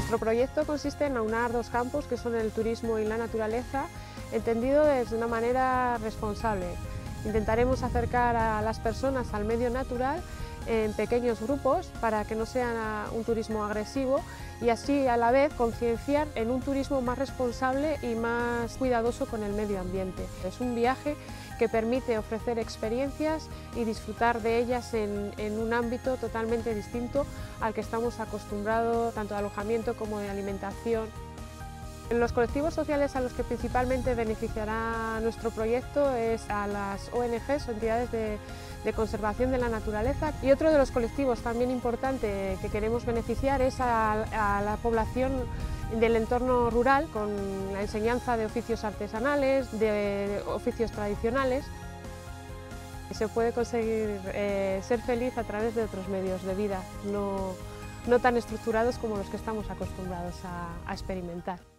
Nuestro proyecto consiste en aunar dos campos que son el turismo y la naturaleza, entendido desde una manera responsable. Intentaremos acercar a las personas al medio natural en pequeños grupos para que no sea un turismo agresivo y así a la vez concienciar en un turismo más responsable y más cuidadoso con el medio ambiente. Es un viaje que permite ofrecer experiencias y disfrutar de ellas en un ámbito totalmente distinto al que estamos acostumbrados, tanto de alojamiento como de alimentación. Los colectivos sociales a los que principalmente beneficiará nuestro proyecto es a las ONGs o entidades de conservación de la naturaleza, y otro de los colectivos también importante que queremos beneficiar es a la población del entorno rural, con la enseñanza de oficios artesanales, de oficios tradicionales. Se puede conseguir ser feliz a través de otros medios de vida, no tan estructurados como los que estamos acostumbrados a experimentar.